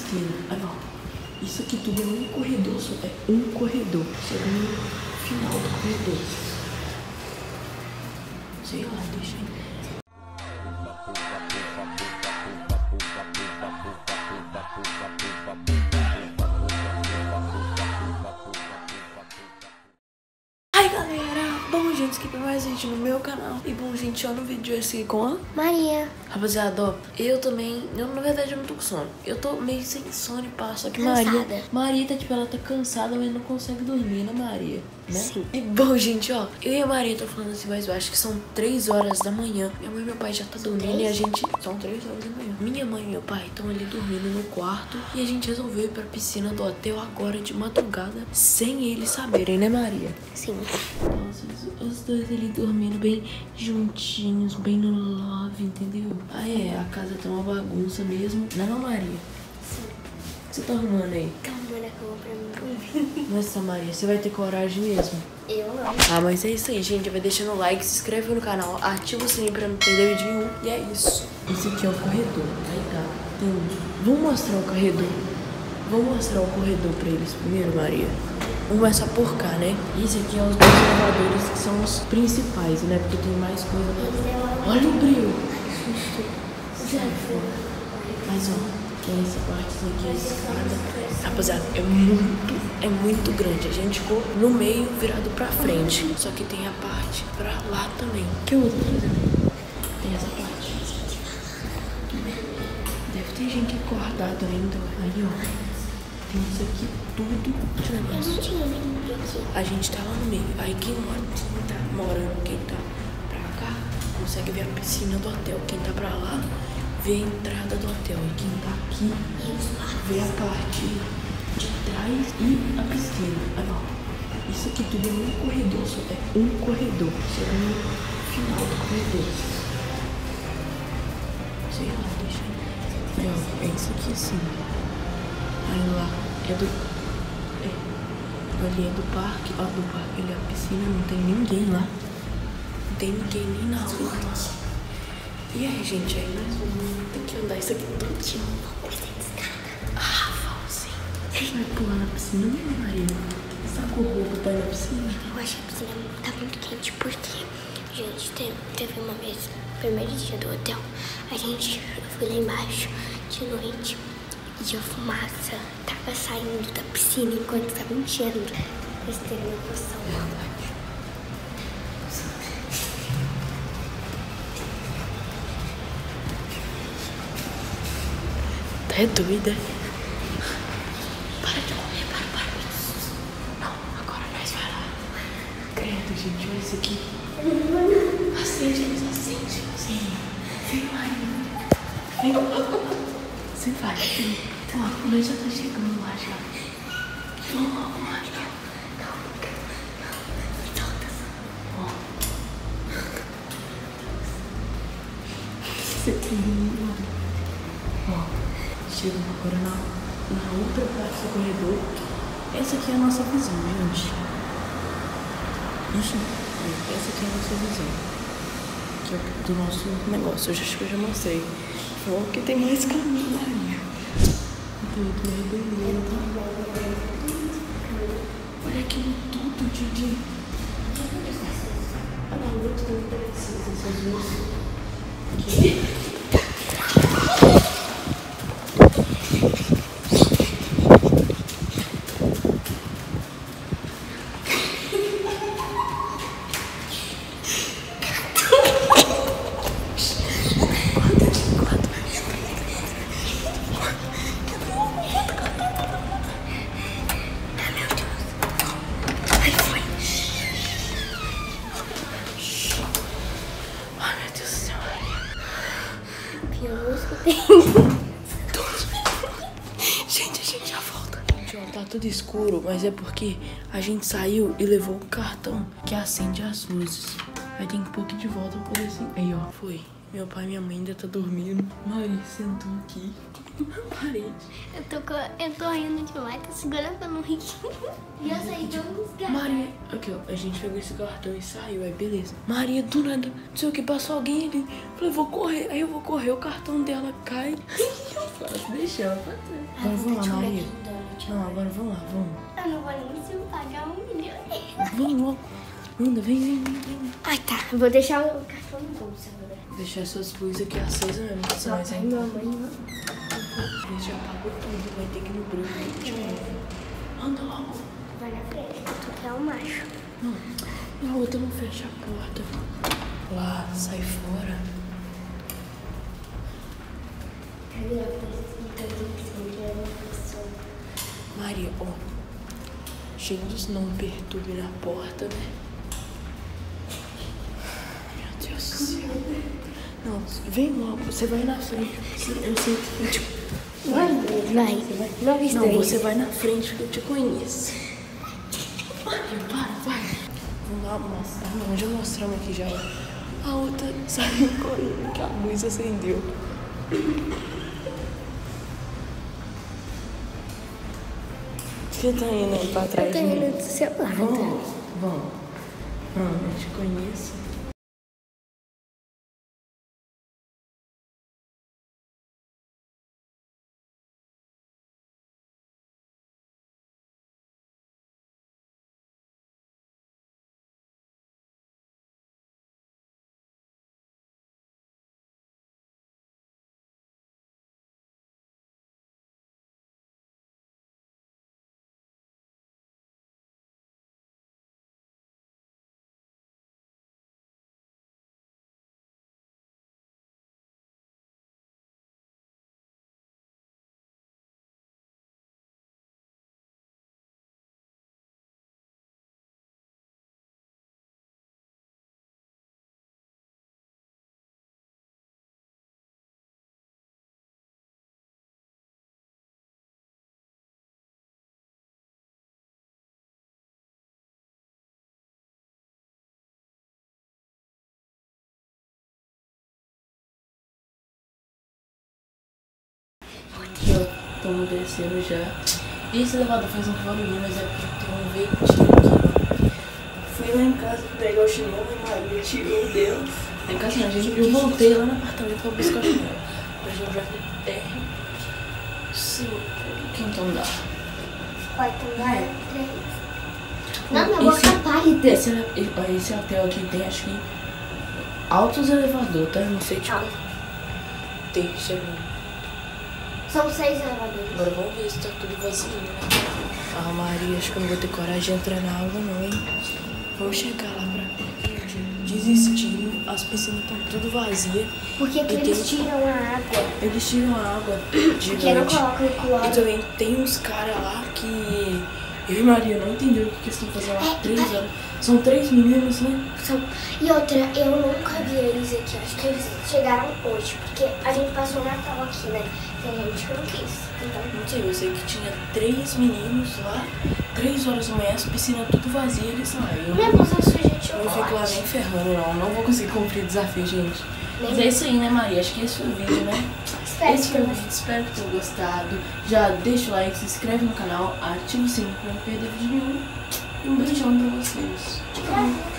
piscina. Aí, ó. Isso aqui tudo é um corredor, só é um corredor. Chega no final do corredor. Sei lá, deixa aí. Bom, gente, inscreva mais gente no meu canal. E bom, gente, ó, no vídeo esse com a Maria. Rapaziada, ó, eu também, na verdade eu não tô com sono. Eu tô meio sem sono e pá, só que Maria tá, tipo, ela tá cansada, mas não consegue dormir, né, Maria? Né? Sim. E bom, gente, ó, eu e a Maria tô falando assim mais baixo, que são 3 horas da manhã. Minha mãe e meu pai já tá dormindo e a gente... São 3 horas da manhã. Minha mãe e meu pai estão ali dormindo no quarto e a gente resolveu ir pra piscina do hotel agora de madrugada, sem eles saberem, né, Maria? Sim. Então, os dois ali dormindo bem juntinhos, bem no love, entendeu? Ah, é, a casa tá uma bagunça mesmo. Não, Maria? Sim. O que você tá arrumando aí? Tá arrumando a cama pra mim. Nossa, Maria, você vai ter coragem mesmo? Eu não. Ah, mas é isso aí, gente. Vai deixando o like, se inscreve no canal, ativa o sininho pra não perder vídeo nenhum. E é isso. Esse aqui é o corredor. Aí tá. Vamos mostrar o corredor. Vamos mostrar o corredor pra eles primeiro, Maria. Vamos começar por cá, né? Esse aqui é os dois elevadores que são os principais, né? Porque tem mais coisa. Olha o brilho. Mas ó, tem essa parte aqui, a escada. Rapaziada, é muito grande. A gente ficou no meio, virado pra frente. Só que tem a parte pra lá também. Que outra coisa? Tem essa parte. Deve ter gente acordada ainda. Aí, ó. Tem isso aqui tudo de negócio. A gente tá lá no meio. Aí quem tá pra cá consegue ver a piscina do hotel. Quem tá pra lá vê a entrada do hotel. E quem tá aqui vê a parte de trás e a piscina. Aí, ó. Isso aqui tudo é um corredor, só é um corredor. Chega no final do corredor. Sei lá, deixa eu... Aí, ó, é isso aqui assim. Aí lá é do... ali é do parque. Ó, do parque ali é a piscina, não tem ninguém lá. Não tem ninguém nem na rua. E aí, gente, aí nós vamos ter que andar isso aqui todinho. Ah, vamos sim. Você vai pular na piscina, não, Maria? Sacou roupa pra ir na piscina? Eu acho que a piscina tá muito quente porque, gente, teve uma vez, no primeiro dia do hotel, eu fui lá embaixo de noite. E a fumaça tava saindo da piscina enquanto tava enchendo. Pra você ter uma noção. Tá doida? Para de correr, para. Não, agora nós vai lá. Credo, gente, olha isso aqui. Acende, eles acende. Sim. Vem, Maria. Vem. Você vai. Ó, nós já tá chegando lá já. Vamos logo, Maria. Ó. Você tem. Ó. Chegamos agora na outra parte do corredor. Essa aqui é a nossa visão, gente. Isso. Essa aqui é a nossa visão. Que é do nosso negócio. Acho que eu já mostrei. Falou que tem mais caminho, Maria. Tem aqui uma banheira. Olha aquilo tudo de... Ah, não, o outro também precisa. Essas luzes. Aqui. Gente, a gente já volta. Gente, ó, tá tudo escuro, mas é porque a gente saiu e levou o cartão que acende as luzes. Aí tem que pôr aqui de volta pra poder assim. Aí, ó, foi. Meu pai e minha mãe ainda tá dormindo. Maria sentou aqui. Parede. Eu tô rindo demais, tô segurando pra não rir. E eu saí todos os gatos. Maria, aqui ó, a gente pegou esse cartão e saiu, aí beleza. Maria, do nada, não sei o que, passou alguém ali. Falei, vou correr, aí eu vou correr, o cartão dela cai. Eu faço, deixa ela fazer. Agora vamos lá, Maria. Não, agora vamos lá, vamos. Eu não vou nem se eu pagar 1 milhão. Vamos logo. Anda, vem. Ai, tá. Eu vou deixar o cartão no bolso agora. Deixar essas luzes aqui acesas mesmo. Só vai minha mãe. Ele já apagou tudo, vai ter que ir no branco de novo. Anda logo. Vai na frente, tu quer o macho. Não, na outra não fecha a porta. Lá, sai fora. Cadê a pessoa? Maria, ó. Jesus, não me perturbe na porta, né? Meu Deus do céu. Não, vem logo, você vai na frente. Vai. Não, você vai na frente que eu te conheço. Maria, vai. Vamos lá mostrar. Não, já mostramos aqui já. A outra saiu correndo, que a luz acendeu. Você tá indo aí pra trás? Eu tô indo do seu lado. Vamos. Eu te conheço. Estamos descendo já. Esse elevador faz um barulhinho, mas é porque tem um veículo aqui. Fui lá em casa pegar o chinelo e Maria tirou o dela. Em casa não, gente. Eu voltei lá no apartamento pra buscar o chinelo. A gente vai pro térreo. Quinto andar. Quarto andar, 3. Não, minha boca pálida. Esse hotel aqui tem, acho que, altos elevadores, tá? Não sei, tipo. Tem, chegou. São 6 elevadores. Agora vamos ver se tá tudo vazio, né? Ah, Maria, acho que eu não vou ter coragem de entrar na água não, hein? Vamos chegar lá pra desistiram, as piscinas estão tudo vazias. Por que eles tiram a água? Eles tiram a água de Porque não noite. colocam o cloro. E também tem uns caras lá que eu e Maria não entenderam o que eles estão fazendo lá 3 horas. São 3 meninos, né? E outra, eu nunca vi eles aqui. Acho que eles chegaram hoje, porque a gente passou o Natal aqui, né? Tem gente que não quis. Então... Não sei, eu sei que tinha 3 meninos lá, 3 horas da manhã, as piscinas tudo vazias, eles lá. Eu não fico lá nem ferrando, não vou conseguir cumprir o desafio, gente. Mas é isso aí, né, Maria? Acho que esse foi o vídeo, né? Esse foi o vídeo, espero que tenham gostado. Já deixa o like, se inscreve no canal, ativa o sininho pra não perder vídeo nenhum. E um beijão pra vocês. Tchau.